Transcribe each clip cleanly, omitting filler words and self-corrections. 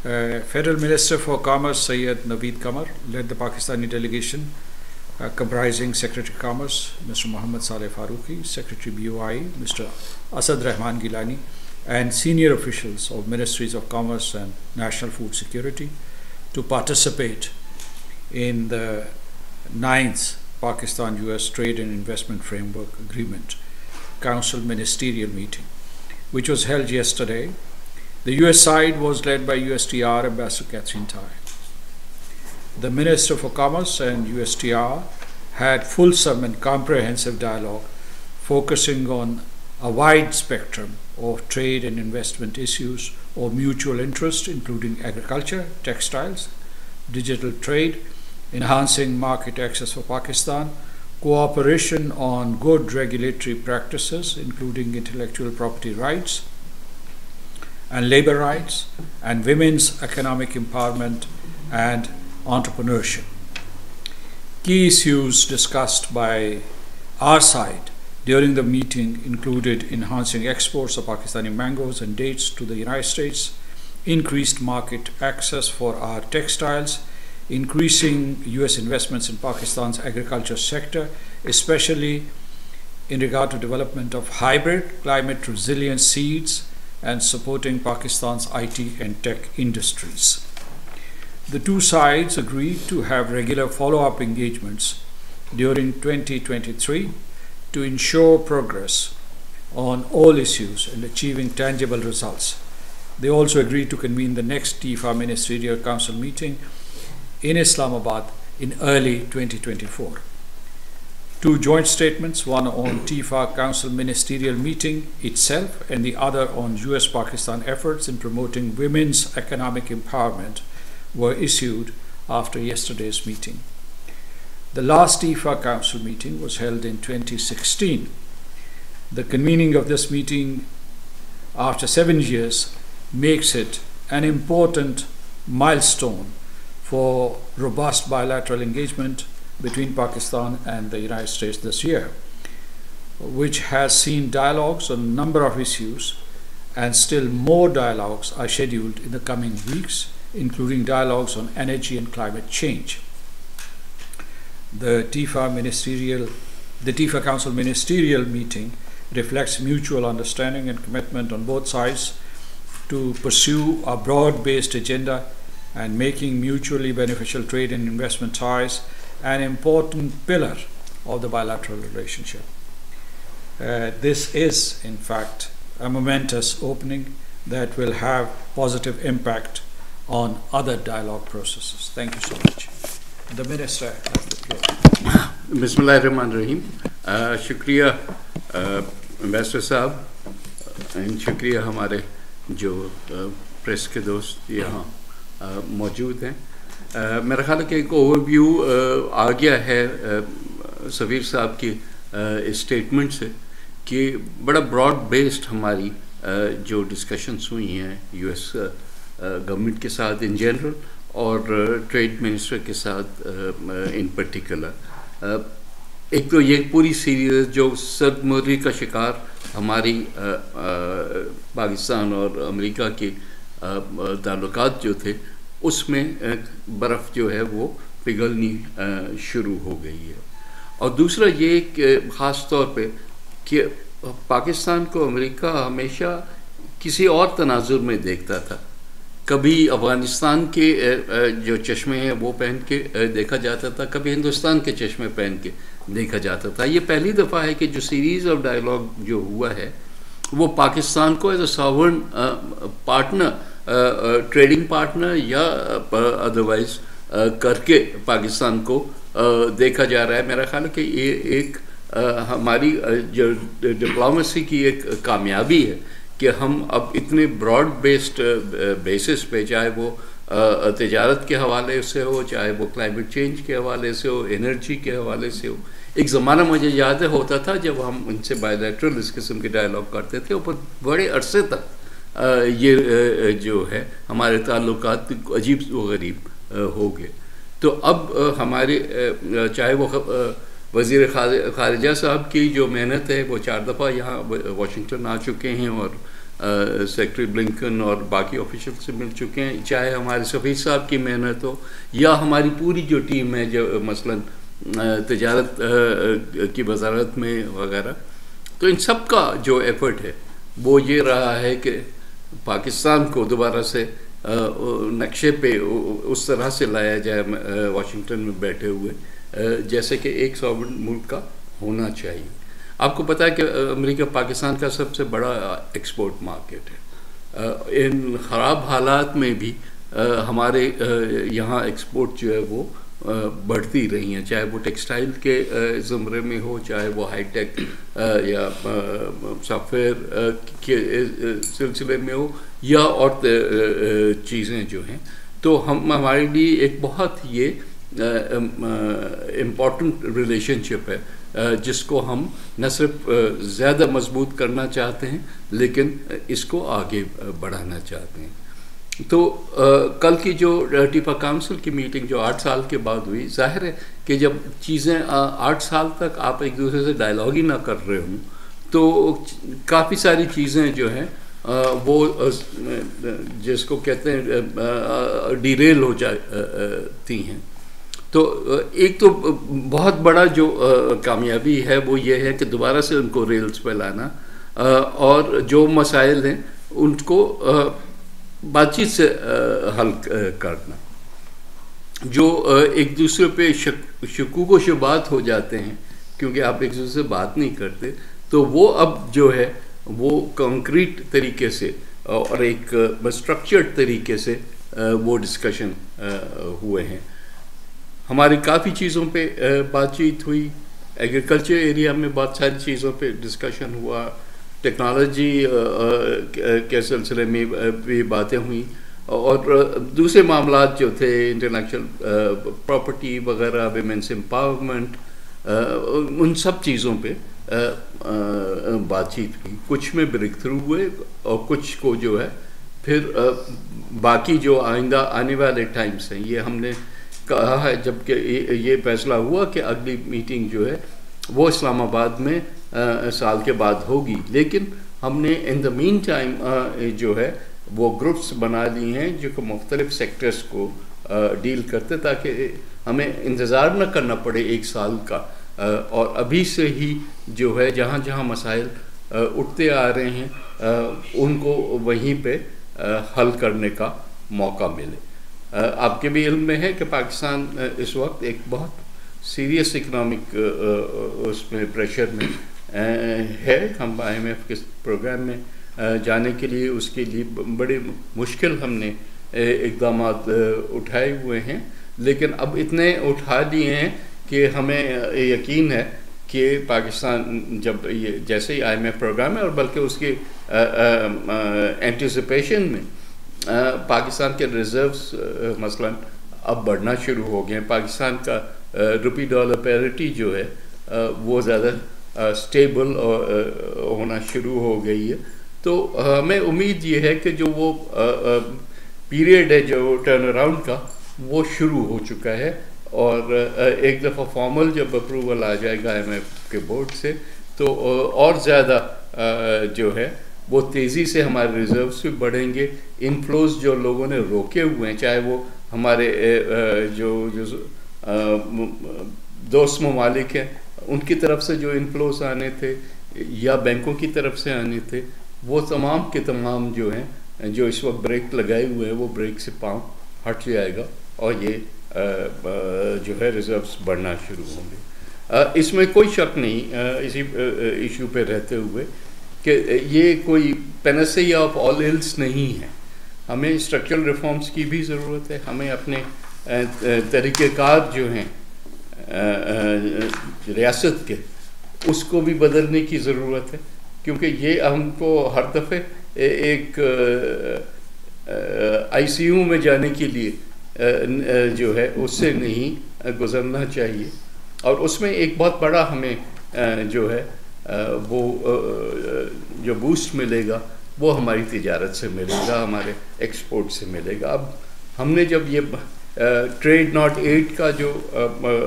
Federal Minister for Commerce Syed Naveed Qamar led the Pakistani delegation comprising Secretary Commerce Mr. Muhammad Saleh Farooqi, Secretary BOI Mr. Asad Rahman Gilani, and senior officials of Ministries of Commerce and National Food Security to participate in the 9th Pakistan-US Trade and Investment Framework Agreement Council Ministerial Meeting, which was held yesterday. The US side was led by USTR Ambassador Catherine Tai. The Minister for Commerce and USTR had fulsome and comprehensive dialogue focusing on a wide spectrum of trade and investment issues of mutual interest, including agriculture, textiles, digital trade, enhancing market access for Pakistan, cooperation on good regulatory practices, including intellectual property rights and labor rights, and women's economic empowerment and entrepreneurship. Key issues discussed by our side during the meeting included enhancing exports of Pakistani mangoes and dates to the United States, increased market access for our textiles, increasing US investments in Pakistan's agriculture sector, especially in regard to development of hybrid climate resilient seeds, and supporting Pakistan's IT and tech industries. The two sides agreed to have regular follow-up engagements during 2023 to ensure progress on all issues and achieving tangible results. They also agreed to convene the next TIFA Ministerial Council meeting in Islamabad in early 2024. Two joint statements, one on TIFA Council Ministerial Meeting itself and the other on US-Pakistan efforts in promoting women's economic empowerment, were issued after yesterday's meeting. The last TIFA Council meeting was held in 2016. The convening of this meeting after 7 years makes it an important milestone for robust bilateral engagement between Pakistan and the United States this year, which has seen dialogues on a number of issues, and still more dialogues are scheduled in the coming weeks, including dialogues on energy and climate change. The TIFA Council Ministerial Meeting reflects mutual understanding and commitment on both sides to pursue a broad-based agenda and making mutually beneficial trade and investment ties an important pillar of the bilateral relationship. This is, in fact, a momentous opening that will have positive impact on other dialogue processes. Thank you so much. The Minister has the floor. Bismillahirrahmanirrahim. शुक्रिया ambassador साहब and शुक्रिया हमारे जो press के दोस्त यहाँ मौजूद हैं. मेरा ख्याल है कि एक ओवरव्यू आ गया है सफ़ीर साहब की स्टेटमेंट से कि बड़ा ब्रॉड बेस्ड हमारी जो डिस्कशंस हुई हैं यूएस गवर्नमेंट के साथ इन जनरल और ट्रेड मिनिस्टर के साथ इन पर्टिकुलर. एक तो ये पूरी सीरीज़ जो सरमर्री का शिकार हमारी पाकिस्तान और अमेरिका के ताल्लुकात जो थे उसमें बर्फ़ जो है वो पिघलनी शुरू हो गई है. और दूसरा ये कि ख़ास तौर पे कि पाकिस्तान को अमेरिका हमेशा किसी और तनाजुर में देखता था. कभी अफ़गानिस्तान के जो चश्मे हैं वो पहन के देखा जाता था, कभी हिंदुस्तान के चश्मे पहन के देखा जाता था. ये पहली दफ़ा है कि जो सीरीज़ ऑफ डायलॉग जो हुआ है वो पाकिस्तान को as a sovereign partner, trading partner या अदरवाइज करके पाकिस्तान को देखा जा रहा है. मेरा ख्याल है कि ये एक हमारी जो डिप्लोमेसी की एक कामयाबी है कि हम अब इतने ब्रॉड बेस्ड बेसिस पे, चाहे वो तिजारत के हवाले से हो, चाहे वो क्लाइमेट चेंज के हवाले से हो, एनर्जी के हवाले से हो. एक ज़माना मुझे याद है होता था जब हम उनसे बायलैटरल इस किस्म के डायलॉग करते थे, ऊपर बड़े अरसे तक ये जो है हमारे ताल्लुकात अजीब व गरीब हो गए. तो अब हमारे चाहे वो वज़ीर ख़ारिजा साहब की जो मेहनत है वो 4 दफ़ा यहाँ वाशिंगटन आ चुके हैं और सेक्रेटरी ब्लिंकन और बाकी ऑफिशियल से मिल चुके हैं, चाहे हमारे सफ़ीद साहब की मेहनत हो या हमारी पूरी जो टीम है जो मसलन तिजारत की वजारत में वगैरह, तो इन सब का जो एफर्ट है वो ये रहा है कि पाकिस्तान को दोबारा से नक्शे पे उस तरह से लाया जाए वाशिंगटन में बैठे हुए जैसे कि एक सॉवरेन मुल्क का होना चाहिए। आपको पता है कि अमेरिका पाकिस्तान का सबसे बड़ा एक्सपोर्ट मार्केट है। इन ख़राब हालात में भी हमारे यहाँ एक्सपोर्ट जो है वो बढ़ती रही हैं, चाहे वो टेक्सटाइल के ज़मरे में हो, चाहे वो हाईटेक या सॉफ्टवेयर के सिलसिले में हो या और चीज़ें जो हैं। तो हमारे लिए एक बहुत ये इम्पॉर्टेंट रिलेशनशिप है जिसको हम न सिर्फ ज़्यादा मजबूत करना चाहते हैं लेकिन इसको आगे बढ़ाना चाहते हैं। तो कल की जो टीपा काउंसिल की मीटिंग जो 8 साल के बाद हुई, जाहिर है कि जब चीज़ें 8 साल तक आप एक दूसरे से डायलॉग ही ना कर रहे हों तो काफ़ी सारी चीज़ें जो हैं वो जिसको कहते हैं डिरेल हो जाती हैं। तो एक तो बहुत बड़ा जो कामयाबी है वो ये है कि दोबारा से उनको रेल्स पे लाना और जो मसाइल हैं उनको बातचीत से हल करना। जो एक दूसरे पे शकूक व शुबात हो जाते हैं क्योंकि आप एक दूसरे से बात नहीं करते, तो वो अब जो है वो कंक्रीट तरीके से और एक स्ट्रक्चर्ड तरीके से वो डिस्कशन हुए हैं। हमारी काफ़ी चीज़ों पे बातचीत हुई, एग्रीकल्चर एरिया में बहुत सारी चीज़ों पे डिस्कशन हुआ, टेक्नोलॉजी के सिलसिले में भी बातें हुई और दूसरे मामलात जो थे इंटेलेक्चुअल प्रॉपर्टी वगैरह, विमेंस एम्पावरमेंट, उन सब चीज़ों पे बातचीत हुई। कुछ में ब्रेक थ्रू हुए और कुछ को जो है फिर बाकी जो आइंदा आने वाले टाइम्स हैं ये हमने कहा है जबकि ये फैसला हुआ कि अगली मीटिंग जो है वो इस्लामाबाद में साल के बाद होगी, लेकिन हमने इन द मीन टाइम जो है वो ग्रुप्स बना लिए हैं जो कि मुख्तलिफ सेक्टर्स को डील करते ताकि हमें इंतज़ार न करना पड़े 1 साल का और अभी से ही जो है जहाँ जहाँ मसाइल उठते आ रहे हैं उनको वहीं पे हल करने का मौका मिले। आपके भी इल्म में है कि पाकिस्तान इस वक्त एक बहुत सीरियस इकनॉमिक उसमें प्रेशर में है। हम IMF के प्रोग्राम में जाने के लिए उसके लिए बड़े मुश्किल हमने इक़दाम उठाए हुए हैं, लेकिन अब इतने उठा लिए हैं कि हमें यकीन है कि पाकिस्तान जब ये जैसे ही IMF प्रोग्राम है और बल्कि उसके एंटिसिपेशन में पाकिस्तान के रिजर्व्स मसलन अब बढ़ना शुरू हो गए हैं। पाकिस्तान का रुपी डॉलर पैरिटी जो है वो ज़्यादा स्टेबल होना शुरू हो गई है। तो हमें उम्मीद ये है कि जो वो पीरियड है जो टर्न अराउंड का वो शुरू हो चुका है और एक दफ़ा फॉर्मल जब अप्रूवल आ जाएगा IMF के बोर्ड से तो और ज़्यादा जो है वो तेज़ी से हमारे रिजर्व्स भी बढ़ेंगे। इनफ्लोज जो लोगों ने रोके हुए हैं, चाहे वो हमारे जो दोस्त ममालिक हैं उनकी तरफ से जो इनफ्लोज आने थे या बैंकों की तरफ से आने थे, वो तमाम के तमाम जो हैं जो इस वक्त ब्रेक लगाए हुए हैं वो ब्रेक से पाँव हट जाएगा और ये जो है रिजर्व्स बढ़ना शुरू होंगे। इसमें कोई शक नहीं इसी इशू पे रहते हुए कि ये कोई पैनासिया ऑफ ऑल इल्स नहीं है। हमें स्ट्रक्चरल रिफॉर्म्स की भी ज़रूरत है, हमें अपने तरीक़ेकार जो हैं रियासत के उसको भी बदलने की ज़रूरत है, क्योंकि ये हमको हर दफ़े एक ICU में जाने के लिए जो है उससे नहीं गुज़रना चाहिए। और उसमें एक बहुत बड़ा हमें जो है वो जो बूस्ट मिलेगा वो हमारी तिजारत से मिलेगा, हमारे एक्सपोर्ट से मिलेगा। अब हमने जब ये ट्रेड नॉट एड का जो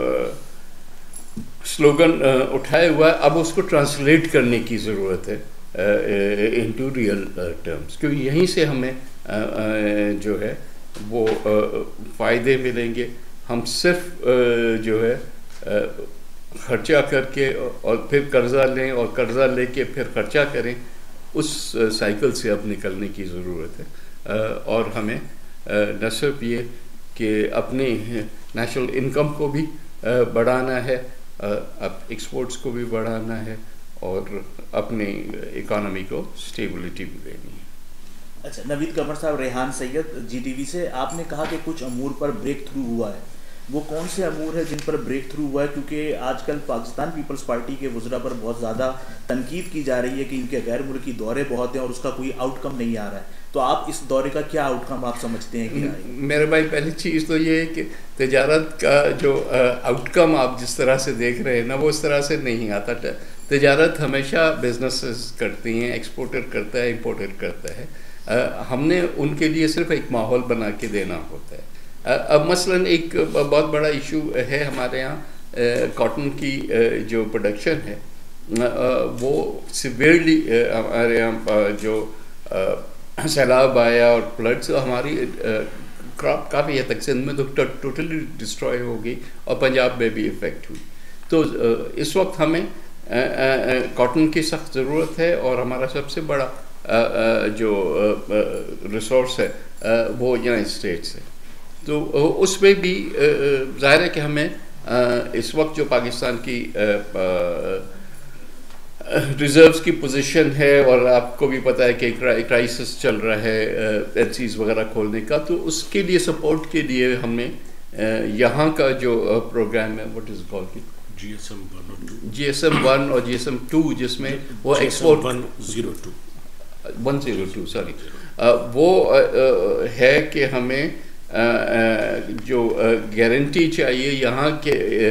स्लोगन उठाया हुआ है, अब उसको ट्रांसलेट करने की ज़रूरत है इनटू रियल टर्म्स, क्योंकि यहीं से हमें जो है वो फ़ायदे मिलेंगे। हम सिर्फ जो है खर्चा करके और फिर कर्ज़ा लें और कर्ज़ा लेके फिर खर्चा करें, उस साइकिल से अब निकलने की ज़रूरत है। और हमें न सिर्फ ये कि अपने नेशनल इनकम को भी बढ़ाना है, अब एक्सपोर्ट्स को भी बढ़ाना है और अपने इकोनॉमी को स्टेबिलिटी भी देनी है। अच्छा, नवीद कमर साहब, रेहान सैयद GTV से, आपने कहा कि कुछ अमूर पर ब्रेक थ्रू हुआ है, वो कौन से अमूर है जिन पर ब्रेक थ्रू हुआ है? क्योंकि आजकल पाकिस्तान पीपल्स पार्टी के वज़रा पर बहुत ज़्यादा तनकीद की जा रही है कि इनके गैर मुल्की दौरे बहुत हैं और उसका कोई आउटकम नहीं आ रहा है, तो आप इस दौरे का क्या आउटकम आप समझते हैं कि मेरे भाई, पहली चीज़ तो ये है कि तजारत का जो आउटकम आप जिस तरह से देख रहे हैं ना, वो इस तरह से नहीं आता। तजारत हमेशा बिजनेसेस करती हैं, एक्सपोर्टर करता है, इम्पोर्टर करता है। हमने उनके लिए सिर्फ एक माहौल बना के देना होता है। अब मसलन एक बहुत बड़ा इशू है हमारे यहाँ, कॉटन की जो प्रोडक्शन है वो सिवियरली हमारे यहाँ जो सैलाब आया और फ्लड्स, हमारी क्रॉप काफ़ी हद तक सिंध में तो टोटली डिस्ट्रॉय हो गई और पंजाब में भी इफ़ेक्ट हुई। तो इस वक्त हमें कॉटन की सख्त ज़रूरत है और हमारा सबसे बड़ा जो रिसोर्स है वो यूनाइटेड स्टेट्स है। तो उसमें भी ज़ाहिर है कि हमें इस वक्त जो पाकिस्तान की रिजर्व्स की पोजीशन है, और आपको भी पता है कि क्राइसिस चल रहा है LCs वगैरह खोलने का, तो उसके लिए सपोर्ट के लिए हमने यहाँ का जो प्रोग्राम है, व्हाट इज़ कॉल्ड GSM 1 और GSM 2, जिसमें वो एक्सपोर्ट 102 सॉरी, वो है कि हमें जो गारंटी चाहिए यहाँ के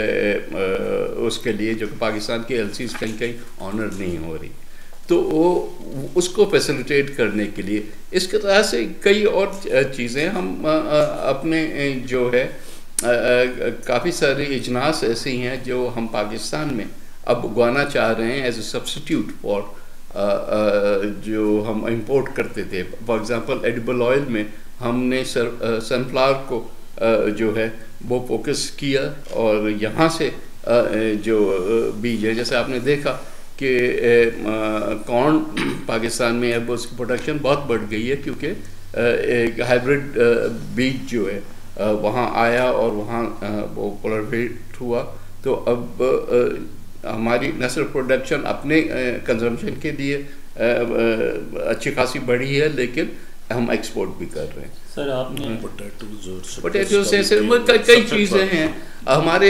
उसके लिए जो पाकिस्तान के LCs कहीं ऑनर नहीं हो रही, तो वो उसको फैसिलिटेट करने के लिए इस तरह से कई और चीज़ें हम अपने जो है काफ़ी सारे इजनास ऐसी हैं जो हम पाकिस्तान में अब उगाना चाह रहे हैं एज ए सब्स्टिट्यूट फॉर जो हम इंपोर्ट करते थे। फॉर एग्ज़ाम्पल एडिबल ऑयल में हमने सनफ्लावर को जो है वो फोकस किया और यहाँ से जो बीज है, जैसे आपने देखा कि कॉर्न पाकिस्तान में अब उसकी प्रोडक्शन बहुत बढ़ गई है, क्योंकि एक हाइब्रिड बीज जो है वहाँ आया और वहाँ वो प्रोलिफरेट हुआ। तो अब हमारी न सिर्फ प्रोडक्शन अपने कंजम्पशन के लिए अच्छी खासी बढ़ी है, लेकिन हम एक्सपोर्ट भी कर रहे हैं। सर, आपने पोटैटो से कई चीज़ें हैं हमारे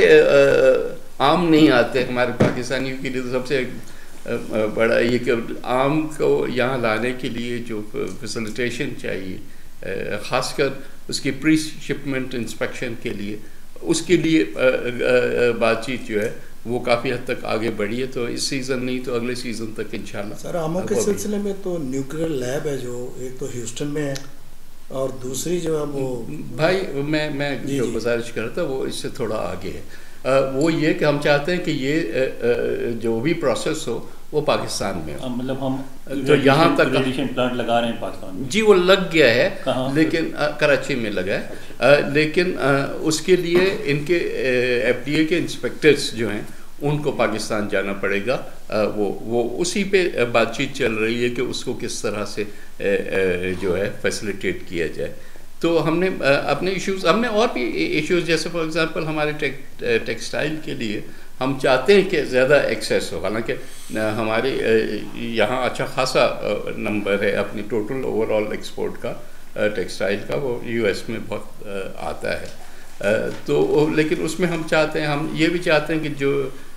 आम नहीं आते हमारे पाकिस्तानियों के लिए। तो सबसे बड़ा ये कि आम को यहाँ लाने के लिए जो फैसिलिटेशन चाहिए, ख़ासकर उसकी प्री शिपमेंट इंस्पेक्शन के लिए, उसके लिए बातचीत जो है वो काफ़ी हद तक आगे बढ़ी है। तो इस सीज़न नहीं तो अगले सीज़न तक इंशाल्लाह। सर, आमों के सिलसिले में तो न्यूक्लियर लैब है जो एक तो ह्यूस्टन में है और दूसरी जो है वो भाई मैं जो गुजारिश कर रहा था वो इससे थोड़ा आगे है। वो ये कि हम चाहते हैं कि ये जो भी प्रोसेस हो वो पाकिस्तान में हो। मतलब हम तो यहाँ तक रेडिएशन प्लांट लगा रहे हैं पाकिस्तान में? जी, वो लग गया है, लेकिन कराची में लगा है। लेकिन उसके लिए इनके FDA के इंस्पेक्टर्स जो हैं उनको पाकिस्तान जाना पड़ेगा। वो उसी पे बातचीत चल रही है कि उसको किस तरह से जो है फैसिलिटेट किया जाए। तो हमने अपने इश्यूज़, हमने और भी इश्यूज़, जैसे फॉर एग्ज़ाम्पल हमारे टेक्सटाइल के लिए हम चाहते हैं कि ज़्यादा एक्सेस हो। हालांकि हमारे यहाँ अच्छा खासा नंबर है अपनी टोटल ओवरऑल एक्सपोर्ट का टेक्सटाइल का, वो US में बहुत आता है। तो लेकिन उसमें हम चाहते हैं, हम ये भी चाहते हैं कि जो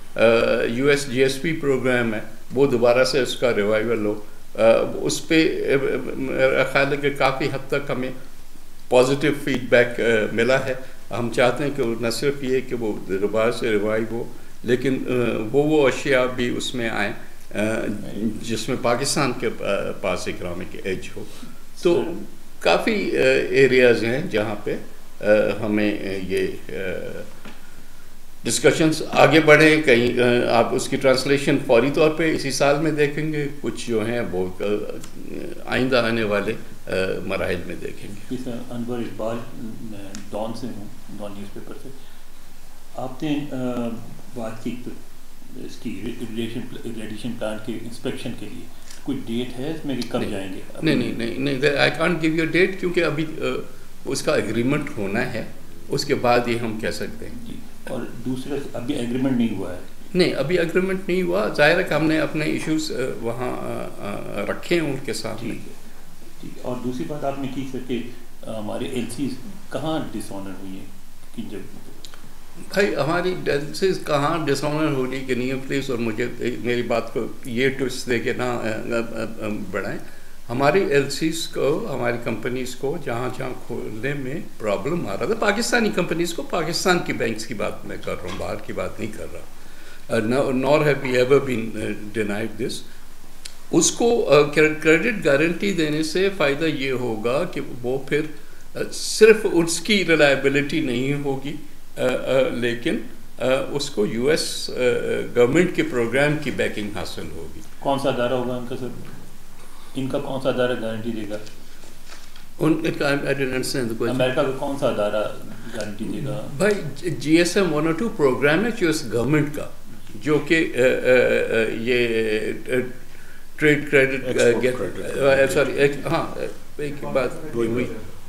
US GSP प्रोग्राम है वो दोबारा से उसका रिवाइवल हो। उस पर मेरा ख्याल है कि काफ़ी हद तक हमें पॉजिटिव फीडबैक मिला है। हम चाहते हैं कि न सिर्फ ये कि वो दोबारा से रिवाइव हो, लेकिन वो अशिया भी उसमें आए जिसमें पाकिस्तान के पास इकनॉमिक एज हो। तो काफ़ी एरियाज़ हैं जहाँ पे हमें ये डिस्कशंस आगे बढ़े, कहीं आप उसकी ट्रांसलेशन फौरी तौर पे इसी साल में देखेंगे, कुछ जो हैं वो आइंदा आने वाले मराहिल में देखेंगे। सर अनवर इकबाल, मैं डॉन से हूँ, डॉन न्यूज़पेपर से। आपने बात की इसकी रेडिएशन प्लांट के इंस्पेक्शन के लिए कोई डेट है इसमें कि कब जाएंगे? नहीं, I can't give you date, क्योंकि अभी उसका एग्रीमेंट होना है, उसके बाद ही हम कह सकते हैं जी। और दूसरा, अभी एग्रीमेंट नहीं हुआ है? नहीं, अभी एग्रीमेंट नहीं हुआ। जाहिर है कि हमने अपने इश्यूज वहाँ रखे हैं उनके साथ में। ठीक। और दूसरी बात आपने की सर कि हमारे एलसीज कहाँ डिसऑनर हुई हैं कि जब भाई हमारी एलसीज कहाँ डिसऑनर होने की नहीं है प्लीज़, और मुझे मेरी बात को ये ट्विस्ट दे के ना बढ़ाएं। हमारी एलसीज को, हमारी कंपनीज़ को जहाँ जहाँ खोलने में प्रॉब्लम आ रहा था, पाकिस्तानी कंपनीज़ को, पाकिस्तान की बैंक्स की बात मैं कर रहा हूँ, बाहर की बात नहीं कर रहा। Nor have we ever been denied this. उसको क्रेडिट गारंटी देने से फ़ायदा ये होगा कि वो फिर सिर्फ उसकी रिलायबिलिटी नहीं होगी, लेकिन उसको यूएस गवर्नमेंट के प्रोग्राम की बैकिंग हासिल होगी। कौन सा अदारा होगा इनका सर? इनका कौन सा अदारा गारंटी देगा? अमेरिका का कौन सा अदारा गारंटी देगा? भाई GSM 102 प्रोग्राम है यूएस गवर्नमेंट का, जो कि ये ट्रेड क्रेडिट सॉरी हाँ एक बात हुई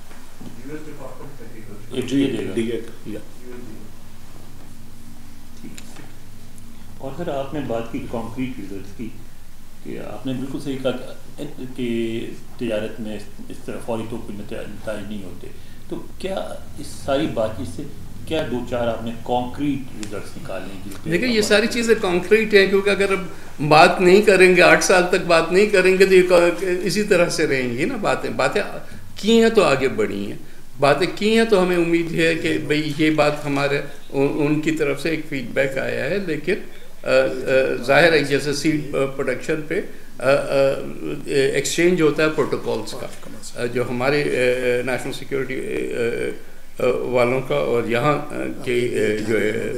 और सर आपने बात की कंक्रीट रिजल्ट्स की, कि आपने बिल्कुल सही कहा कि तिजारत में इस तरह फौरी तो कोई नतीजे नहीं होते, तो क्या इस सारी बातचीत से क्या दो चार आपने कॉन्क्रीट रिजल्ट्स निकाले? देखिए ये सारी चीज़ें कॉन्क्रीट हैं, क्योंकि अगर अब बात नहीं करेंगे, 8 साल तक बात नहीं करेंगे तो ये इसी तरह से रहेंगी ना। बातें की हैं तो आगे बढ़ी हैं, बातें की हैं तो हमें उम्मीद है कि भाई ये बात हमारे उनकी तरफ से एक फीडबैक आया है। लेकिन जाहिर है जैसे सीड प्रोडक्शन पे एक्सचेंज होता है प्रोटोकॉल्स का, जो हमारे नेशनल सिक्योरिटी वालों का और यहाँ के जो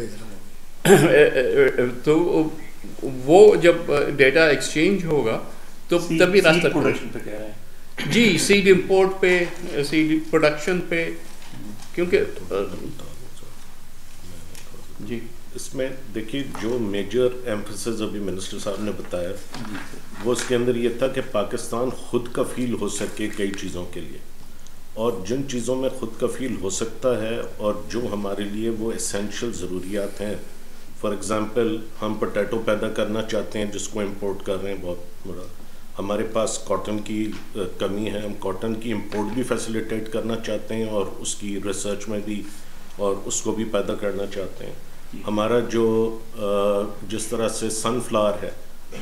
है तो वो जब डेटा एक्सचेंज होगा तो तभी रास्ता प्रोडक्शन पे कह रहे हैं जी, सीड इंपोर्ट पे, सीड प्रोडक्शन पे, क्योंकि जी इसमें देखिए जो मेजर एम्फेसिस अभी मिनिस्टर साहब ने बताया वो उसके अंदर ये था कि पाकिस्तान खुद कफील हो सके कई चीज़ों के लिए, और जिन चीज़ों में खुद कफील हो सकता है और जो हमारे लिए वो एसेंशियल ज़रूरियात हैं, फॉर एग्ज़ाम्पल हम पोटैटो पैदा करना चाहते हैं जिसको इंपोर्ट कर रहे हैं बहुत बड़ा, हमारे पास कॉटन की कमी है, हम कॉटन की इंपोर्ट भी फैसिलिटेट करना चाहते हैं और उसकी रिसर्च में भी और उसको भी पैदा करना चाहते हैं। हमारा जो जिस तरह से सनफ्लावर है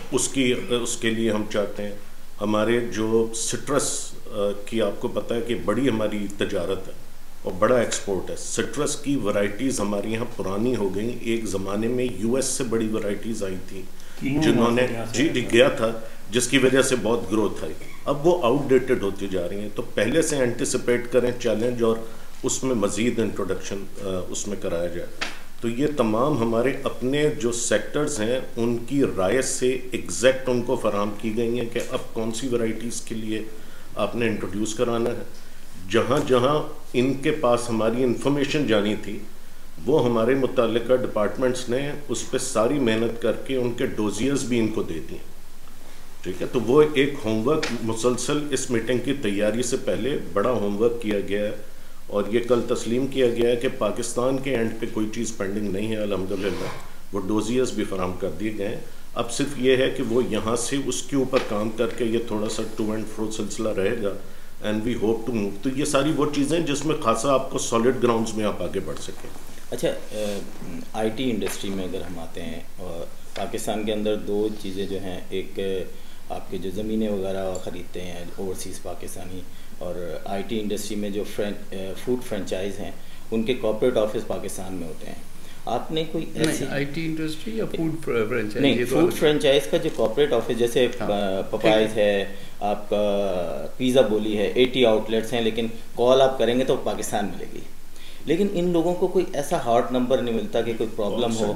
उसके लिए हम चाहते हैं, हमारे जो सिट्रस की आपको पता है कि बड़ी हमारी तजारत है और बड़ा एक्सपोर्ट है। सिट्रस की वैरायटीज़ हमारी यहाँ पुरानी हो गई, एक ज़माने में यूएस से बड़ी वैरायटीज़ आई थी जिन्होंने जी गया था, जिसकी वजह से बहुत ग्रोथ आई। अब वो आउटडेटेड होती जा रही हैं, तो पहले से एंटिसिपेट करें चैलेंज और उसमें मज़ीद इंट्रोडक्शन उसमें कराया जाए। तो ये तमाम हमारे अपने जो सेक्टर्स हैं उनकी राय से एग्जैक्ट उनको फराहम की गई हैं कि अब कौन सी वैरायटीज़ के लिए आपने इंट्रोड्यूस कराना है। जहाँ जहाँ इनके पास हमारी इंफॉर्मेशन जानी थी वो हमारे मुतल्लिका डिपार्टमेंट्स ने उस पर सारी मेहनत करके उनके डोजियर्स भी इनको दे दिए, ठीक है। तो वो एक होमवर्क मुसलसल इस मीटिंग की तैयारी से पहले बड़ा होमवर्क किया गया है और ये कल तस्लीम किया गया है कि पाकिस्तान के एंड पे कोई चीज़ पेंडिंग नहीं है अल्हम्दुलिल्लाह, वो डोजियर्स भी फराहम कर दिए गए हैं। अब सिर्फ ये है कि वो यहाँ से उसके ऊपर काम करके ये थोड़ा सा टू एंड फ्रो सिलसिला रहेगा and we hope to move. तो ये सारी वो चीज़ें जिसमें खासा आपको सॉलिड ग्राउंड्स में आप आगे बढ़ सकें। अच्छा, आईटी इंडस्ट्री में अगर हम आते हैं, और पाकिस्तान के अंदर दो चीज़ें जो हैं, एक आपके जो ज़मीनें वगैरह ख़रीदते हैं ओवरसीज़ पाकिस्तानी, और आईटी इंडस्ट्री में जो फूड फ्रेंचाइज हैं उनके कॉर्पोरेट ऑफिस पाकिस्तान में होते हैं। आपने कोई ऐसी आईटी इंडस्ट्री या फूड फ्रेंचाइज? नहीं, फूड फ्रेंचाइज का जो कॉर्पोरेट ऑफिस, जैसे पपाइज है, आपका पिज़्ज़ा बोली है, 80 आउटलेट्स हैं, लेकिन कॉल आप करेंगे तो पाकिस्तान मिलेगी। लेकिन इन लोगों को कोई ऐसा हॉट नंबर नहीं मिलता कि कोई प्रॉब्लम हो।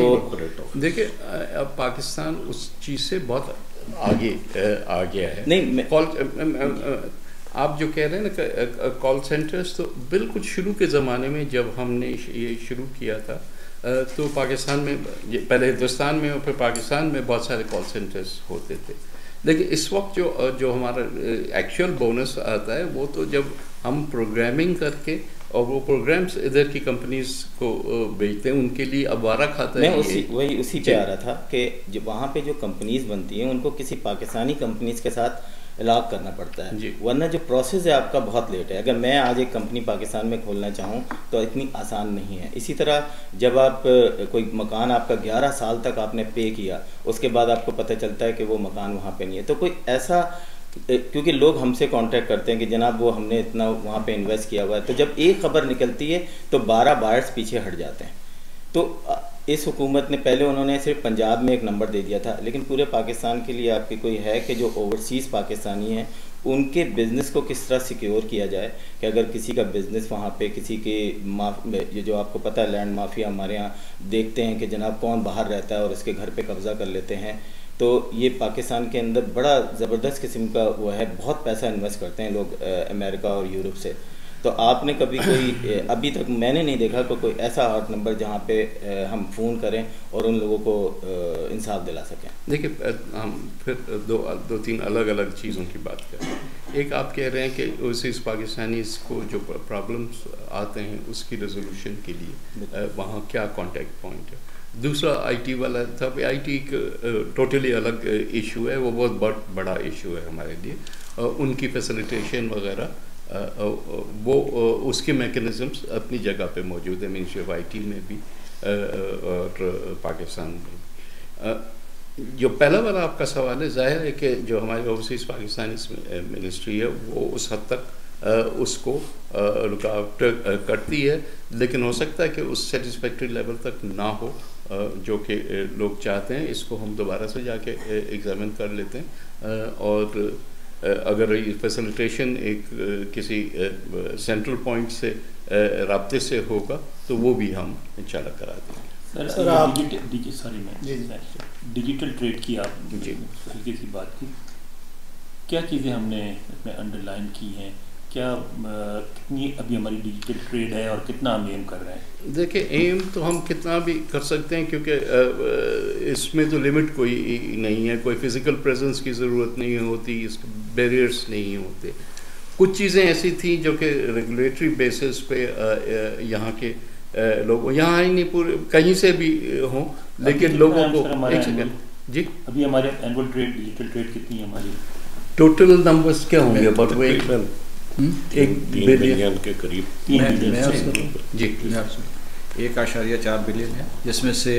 तो देखिए अब पाकिस्तान उस चीज़ से बहुत आगे आ गया है। नहीं कॉल आप जो कह रहे हैं ना कॉल सेंटर्स, तो बिल्कुल शुरू के ज़माने में जब हमने ये शुरू किया था तो पाकिस्तान में, पहले हिंदुस्तान में और फिर पाकिस्तान में बहुत सारे कॉल सेंटर्स होते थे। लेकिन इस वक्त जो हमारा एक्चुअल बोनस आता है वो तो जब हम प्रोग्रामिंग करके और वो प्रोग्राम्स इधर की कंपनीज को बेचते हैं, उनके लिए अबारा खाता है। मैं उसी पे आ रहा था कि जो वहाँ पे जो कंपनीज बनती हैं उनको किसी पाकिस्तानी कंपनीज के साथ लॉक करना पड़ता है, वरना जो प्रोसेस है आपका बहुत लेट है। अगर मैं आज एक कंपनी पाकिस्तान में खोलना चाहूँ तो इतनी आसान नहीं है। इसी तरह जब आप कोई मकान आपका 11 साल तक आपने पे किया, उसके बाद आपको पता चलता है कि वो मकान वहाँ पे नहीं है, तो कोई ऐसा, क्योंकि लोग हमसे कांटेक्ट करते हैं कि जनाब वो हमने इतना वहाँ पे इन्वेस्ट किया हुआ है, तो जब एक खबर निकलती है तो 12 बायर्स पीछे हट जाते हैं। तो इस हुकूमत ने पहले उन्होंने सिर्फ पंजाब में एक नंबर दे दिया था, लेकिन पूरे पाकिस्तान के लिए आपकी कोई है कि जो ओवरसीज़ पाकिस्तानी हैं उनके बिज़नेस को किस तरह सिक्योर किया जाए कि अगर किसी का बिज़नेस वहाँ पे किसी के ये जो आपको पता है लैंड माफिया हमारे यहाँ देखते हैं कि जनाब कौन बाहर रहता है और उसके घर पे कब्ज़ा कर लेते हैं, तो ये पाकिस्तान के अंदर बड़ा ज़बरदस्त किस्म का वो है, बहुत पैसा इन्वेस्ट करते हैं लोग अमेरिका और यूरोप से। तो आपने कभी कोई, अभी तक मैंने नहीं देखा कोई ऐसा हॉट नंबर जहाँ पे हम फ़ोन करें और उन लोगों को इंसाफ दिला सकें। देखिए हम फिर दो तीन अलग अलग चीज़ों की बात करें। एक आप कह रहे हैं कि ओवरसीज़ पाकिस्तानीज़ को जो प्रॉब्लम्स आते हैं उसकी रेजोल्यूशन के लिए वहाँ क्या कॉन्टेक्ट पॉइंट है। दूसरा आईटी वाला था, आईटी एक टोटली अलग इशू है, वो बहुत बड़ा इशू है हमारे लिए। उनकी फैसिलिटेशन वगैरह वो उसके मैकेनिज़म्स अपनी जगह पे मौजूद है, मिनिस्ट्री ऑफ आईटी में भी और पाकिस्तान में। जो पहला वाला आपका सवाल है, जाहिर है कि जो हमारी ओवरसीज़ पाकिस्तानी मिनिस्ट्री है वो उस हद तक उसको लुक आफ्टर करती है, लेकिन हो सकता है कि उस सेटिस्फैक्ट्री लेवल तक ना हो जो कि लोग चाहते हैं। इसको हम दोबारा से जाके एग्जामिन कर लेते हैं और अगर ये फैसिलिटेशन एक किसी सेंट्रल पॉइंट से राब्ते से होगा तो वो भी हम इंशाल्लाह करा देंगे। सर आप डिजिटल ट्रेड की आप हल्की सी बात की, क्या चीज़ें हमने इसमें अंडरलाइन की हैं, क्या कितनी अभी हमारी डिजिटल ट्रेड है और कितना हम एम कर रहे हैं? देखिए एम तो हम कितना भी कर सकते हैं, क्योंकि इसमें तो लिमिट कोई नहीं है, कोई फिज़िकल प्रेजेंस की ज़रूरत नहीं होती, इसके बैरियर्स नहीं होते। कुछ चीज़ें ऐसी थी जो कि रेगुलेटरी बेसिस पे यहाँ के लोग यहाँ ही नहीं पूरे कहीं से भी हों, लेकिन लोगों को एक सेकेंड जी, अभी हमारे एनुअल ट्रेड डिजिटल ट्रेड कितनी है हमारी? टोटल नंबर्स क्या होंगे? बट वो 1 बिलियन के करीब जी 1.4 बिलियन है, जिसमें से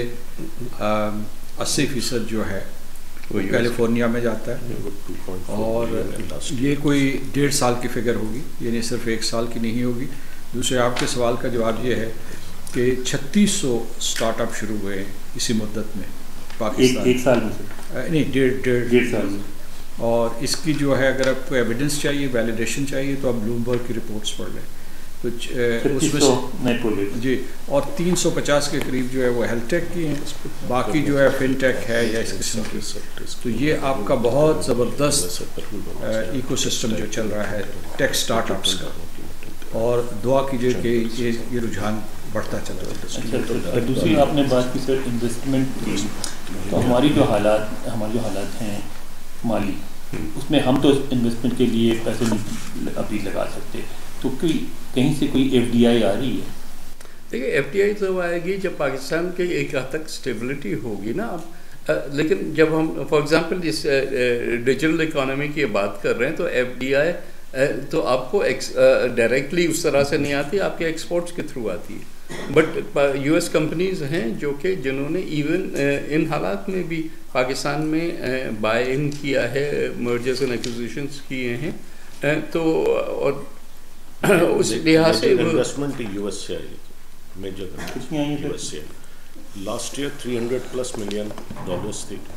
80% जो है वो कैलिफोर्निया में जाता है और ये कोई 1.5 साल की फिगर होगी, यानी सिर्फ 1 साल की नहीं होगी। दूसरे आपके सवाल का जवाब ये है कि 3600 स्टार्टअप शुरू हुए हैं इसी मुद्दत में पाकिस्तान। एक साल में से नहीं, 1.5 साल में। और इसकी जो है अगर आपको एविडेंस चाहिए, वैलिडेशन चाहिए, तो आप ब्लूमबर्ग की रिपोर्ट्स पढ़ लें। कुछ उसमें से जी, और 350 के करीब जो है वो हेल्थ टेक की हैं, बाकी जो है फिनटेक है या इस किस्म की। तो ये आपका बहुत ज़बरदस्त इकोसिस्टम जो चल रहा है टेक स्टार्टअप्स का, और दुआ कीजिए कि ये रुझान बढ़ता चल रहा है। अच्छा, दूसरी आपने बात की सर इन्वेस्टमेंट की, तो हमारी जो हालात हैं माली, उसमें हम तो इन्वेस्टमेंट के लिए पैसे नहीं अभी लगा सकते, तो कहीं से कोई FDI आ रही है? देखिए FDI तो आएगी जब पाकिस्तान के एक हद तक स्टेबिलिटी होगी ना। लेकिन जब हम फॉर एग्जांपल इस डिजिटल इकोनॉमी की बात कर रहे हैं तो FDI तो आपको डायरेक्टली उस तरह से नहीं आती, आपके एक्सपोर्ट्स के थ्रू आती है। बट US कंपनीज हैं जो कि जिन्होंने इवन इन हालात में भी पाकिस्तान में बाय इन किया है, मर्जर्स एंड एक्विजिशंस किए हैं, तो और उस लिहाज से इन्वेस्टमेंट US से आई है, मेजर US से। लास्ट ईयर $300+ मिलियन थी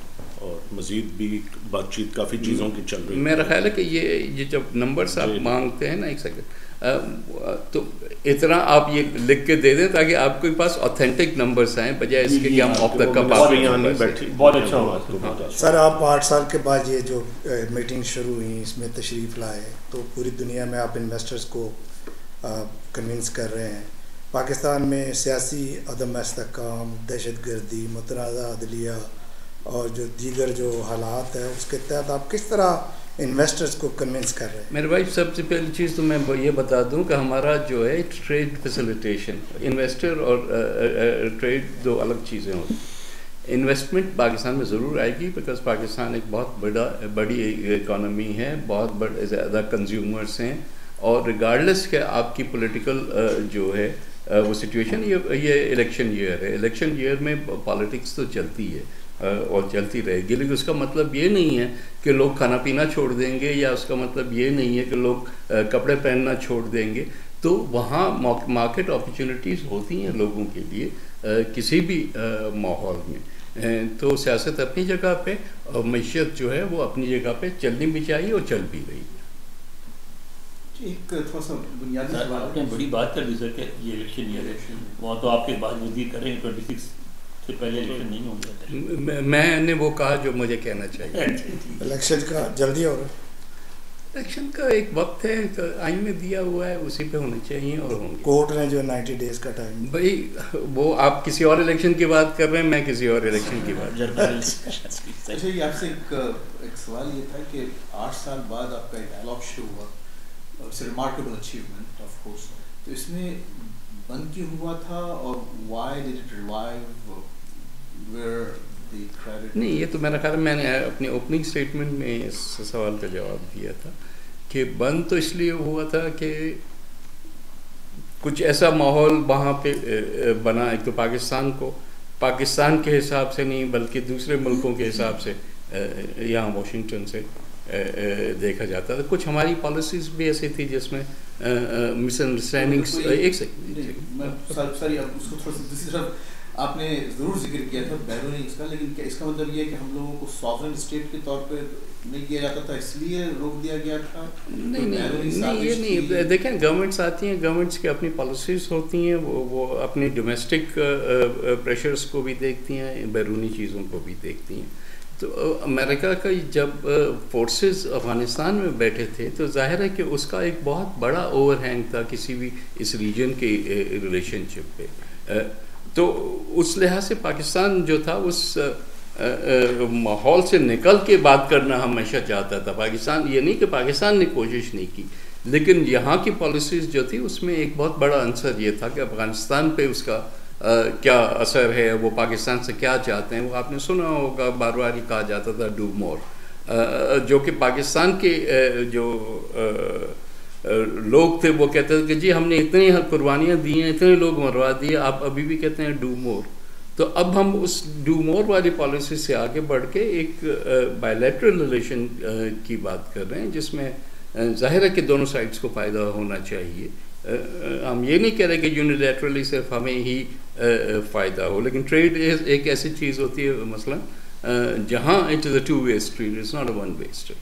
और मज़ीद भी बातचीत काफ़ी चीज़ों की चल रही है। मेरा ख्याल है कि ये जब नंबर्स आप मांगते हैं ना, एक सेकंड, तो इतना आप ये लिख के दे दें ताकि आपके पास ऑथेंटिक नंबर्स आएँ, बजाय इसके कि हम ऑफ द कप बहुत अच्छा हुआ। सर आप 8 साल के बाद ये जो मीटिंग शुरू हुई इसमें तशरीफ़ लाए, तो पूरी दुनिया में आप इन्वेस्टर्स को कन्विंस कर रहे हैं। पाकिस्तान में सियासी अदम इस्तेहकाम, दहशतगर्दी, मुतनाज़ा अदलिया और जो दीगर जो हालात है उसके तहत आप किस तरह इन्वेस्टर्स को कन्विंस कर रहे हैं? मेरे भाई सबसे पहली चीज़ तो मैं ये बता दूं कि हमारा जो है ट्रेड फैसिलिटेशन, इन्वेस्टर और ट्रेड दो अलग चीज़ें होती हैं। इन्वेस्टमेंट पाकिस्तान में ज़रूर आएगी बिकॉज पाकिस्तान एक बहुत बड़ी इकॉनमी है, बहुत ज़्यादा कंज्यूमर्स हैं, और रिगार्डलेस के आपकी पॉलिटिकल जो है वो सिचुएशन, ये इलेक्शन ईयर है, इलेक्शन ईयर में पॉलिटिक्स तो चलती है और चलती रहेगी, लेकिन उसका मतलब ये नहीं है कि लोग खाना पीना छोड़ देंगे, या उसका मतलब ये नहीं है कि लोग कपड़े पहनना छोड़ देंगे। तो वहाँ मार्केट अपॉर्चुनिटीज़ होती हैं लोगों के लिए किसी भी माहौल में। तो सियासत अपनी जगह पे और मईशत जो है वो अपनी जगह पे चलनी भी चाहिए और चल भी रही है। एक थोड़ा सा बुनियादी सवाल, आपने बड़ी बात कर दी सर कि ये इलेक्शन ईयर है, वहाँ तो आपके बाद वजीर कर रहे हैं 26 से पहले इलेक्शन नहीं होंगे। मैंने वो कहा जो मुझे कहना चाहिए। इलेक्शन का जल्दी हो रहा है? इलेक्शन का एक वक्त है, आइन में दिया हुआ है, उसी पे होने चाहिए और होंगे। कोर्ट ने जो 90 डेज का टाइम, भाई वो आप किसी और इलेक्शन की बात कर रहे हैं, मैं किसी और इलेक्शन की बात। अच्छा, ये आपसे एक सवाल ये था कि 8 साल बाद आपका एक डायलॉग शुरू हुआ, it's a remarkable achievement of course, तो इसमें बंद क्यों हुआ था और why did it revive, where the credit? नहीं, ये तो मेरा ख्याल है मैंने अपनी ओपनिंग स्टेटमेंट में इस सवाल का जवाब दिया था कि बंद तो इसलिए हुआ था कि कुछ ऐसा माहौल वहाँ पे बना, एक तो पाकिस्तान के हिसाब से नहीं बल्कि दूसरे मुल्कों के हिसाब से यहाँ वाशिंगटन से देखा जाता था। कुछ हमारी पॉलिसीज़ भी ऐसी थी जिसमें मिसअंडरस्टैंडिंग्स। एक सॉरी, अब उसको थोड़ा सा दूसरी तरफ आपने ज़रूर जिक्र किया था बैरूनी इसका, लेकिन क्या इसका मतलब ये है कि हम लोगों को सॉवरेन स्टेट के तौर पे नहीं किया जाता था इसलिए रोक दिया गया था? नहीं, ये नहीं। देखें, गवर्नमेंट्स आती हैं, गवर्नमेंट्स की अपनी पॉलिसीज़ होती हैं, वो अपनी डोमेस्टिक प्रेशर्स को भी देखती हैं, बैरूनी चीज़ों को भी देखती हैं। तो अमेरिका का जब फोर्सेस अफ़गानिस्तान में बैठे थे तो जाहिर है कि उसका एक बहुत बड़ा ओवरहैंग था किसी भी इस रीजन के रिलेशनशिप पे। तो उस लिहाज से पाकिस्तान जो था उस माहौल से निकल के बात करना हमेशा चाहता था। पाकिस्तान, ये नहीं कि पाकिस्तान ने कोशिश नहीं की, लेकिन यहाँ की पॉलिसीज़ जो थी उसमें एक बहुत बड़ा आंसर ये था कि अफ़गानिस्तान पे उसका क्या असर है, वो पाकिस्तान से क्या चाहते हैं। वो आपने सुना होगा, बार बार ही कहा जाता था डू मोर, जो कि पाकिस्तान के जो लोग थे वो कहते थे कि जी हमने इतनी कुर्बानियाँ दी हैं, इतने लोग मरवा दिए, आप अभी भी कहते हैं डू मोर। तो अब हम उस डू मोर वाली पॉलिसी से आगे बढ़ के एक बायलैटरल रिलेशन की बात कर रहे हैं जिसमें जाहिर है कि दोनों साइड्स को फ़ायदा होना चाहिए। हम ये नहीं कह रहे कि यूनिलैटरली सिर्फ हमें ही फ़ायदा हो, लेकिन ट्रेड एक ऐसी चीज़ होती है मसलन जहाँ it is a two way street, it's not a one way street.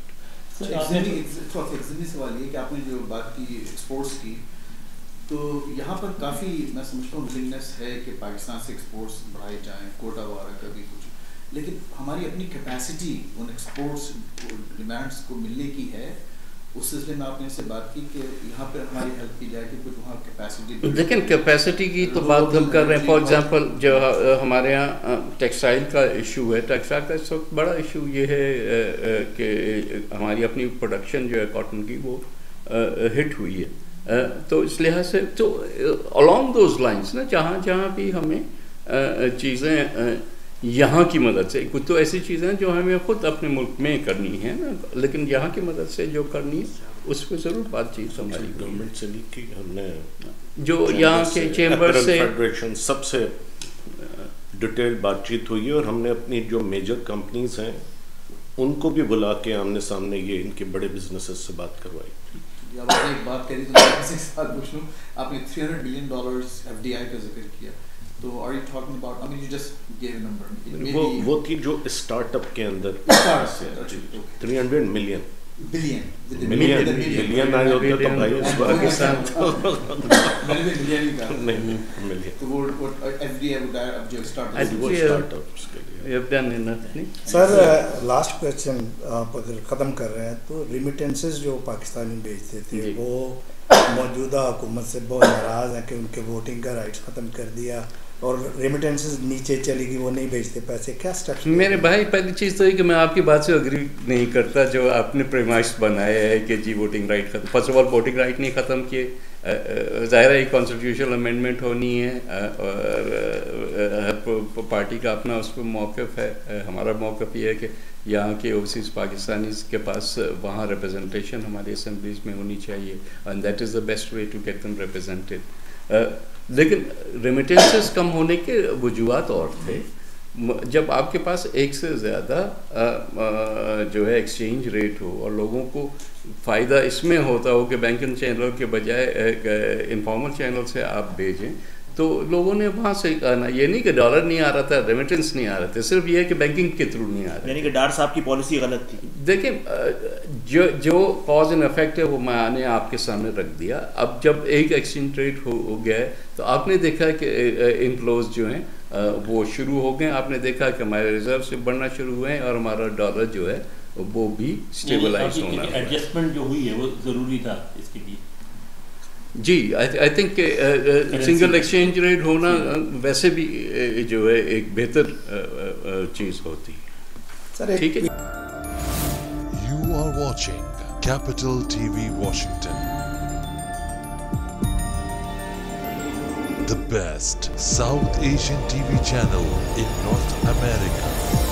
सवाल ये कि आपने जो बात की एक्सपोर्ट्स की, तो यहाँ पर काफ़ी मैं समझता हूँ विलिंगनेस है कि पाकिस्तान से एक्सपोर्ट्स बढ़ाए जाएँ, कोटा वगैरह का भी कुछ, लेकिन हमारी अपनी कैपेसिटी उन एक्सपोर्ट्स डिमांड्स को मिलने की है। उस सिलसिले में आपने से बात की कि यहाँ पर हमारी हेल्प की जाए कि कुछ वहाँ कैपेसिटी। लेकिन कैपेसिटी की तो बात हम कर रहे हैं। फॉर एग्जांपल जो हमारे यहाँ टेक्सटाइल का इशू है, टेक्सटाइल का इस वक्त बड़ा इशू ये है कि हमारी अपनी प्रोडक्शन जो है कॉटन की वो हिट हुई है। तो इस लिहाज से तो अलॉन्ग दोज लाइंस ना, जहाँ जहाँ भी हमें चीज़ें यहाँ की मदद से, कुछ तो ऐसी चीज़ें जो हमें ख़ुद अपने मुल्क में करनी है ना, लेकिन यहाँ की मदद से जो करनी है उस पर ज़रूर बातचीत हमारी गवर्नमेंट से नहीं की हमने, जो यहाँ के चैम्बर से फेडरेशन सबसे डिटेल बातचीत हुई है, और हमने अपनी जो मेजर कंपनीज हैं उनको भी बुला के आमने सामने ये इनके बड़े बिजनेसेस से बात करवाई। अब आपने एक बात करी तो मैं इसी साथ पूछ लूँ, आपने $300 बिलियन FDI का जिक्र किया, तो are you talking about, I mean you just gave a number. वो थी जो स्टार्टअप के अंदर 300 मिलियन बिलियन आए होते तो भाई उस पाकिस्तान मिलियन तो वो एफडीआई would अब जो स्टार्टअप्स के लिए। सर लास्ट क्वेश्चन आप अगर ख़त्म कर रहे हैं तो रिमिटेंसेस जो पाकिस्तानी भेजते थे वो मौजूदा हुकूमत से बहुत नाराज़ हैं कि उनके वोटिंग का राइट्स ख़त्म कर दिया और रेमिटेंसेस नीचे चली गई, वो नहीं भेजते पैसे, क्या स्टेप्स? मेरे भाई पहली चीज़ तो है कि मैं आपकी बात से अग्री नहीं करता जो आपने प्रेमाइस बनाया है कि जी वोटिंग राइट खत्म। First of all voting right नहीं ख़त्म किए, ज़ाहिर है कॉन्स्टिट्यूशनल अमेंडमेंट होनी है और हर पार्टी का अपना उस पर मौक़िफ़ है। हमारा मौक़िफ़ ये है कि यहाँ के ओवरसीज़ पाकिस्तानीज़ के पास वहाँ रिप्रेजेंटेशन हमारी असम्बलीज़ में होनी चाहिए and that is the best way to get them represented. लेकिन रेमिटेंसेस कम होने के वजूहात और थे। जब आपके पास एक से ज़्यादा जो है एक्सचेंज रेट हो और लोगों को फ़ायदा इसमें होता हो कि बैंकिंग चैनल के बजाय इनफॉर्मल चैनल से आप भेजें, तो लोगों ने वहाँ से कहा ना, ये नहीं कि डॉलर नहीं आ रहा था, रेमिटेंस नहीं आ रहे थे, सिर्फ ये है कि बैंकिंग के थ्रू नहीं आ रहा। यानी कि डार साहब की पॉलिसी गलत थी। देखिए जो कॉज एंड इफेक्ट है वो मैंने आपके सामने रख दिया। अब जब एक एक्सचेंज रेट हो गया है तो आपने देखा कि इनफ्लोज जो हैं वो शुरू हो गए। आपने देखा कि हमारे रिजर्व से बढ़ना शुरू हुए हैं और हमारा डॉलर जो है वो भी स्टेबलाइज होना। एडजस्टमेंट जो हुई है वो ज़रूरी था इसके लिए। जी I think single exchange rate होना वैसे भी जो है एक बेहतर चीज़ होती है। ठीक है। You are watching Capital TV Washington, the best South Asian TV channel in North America.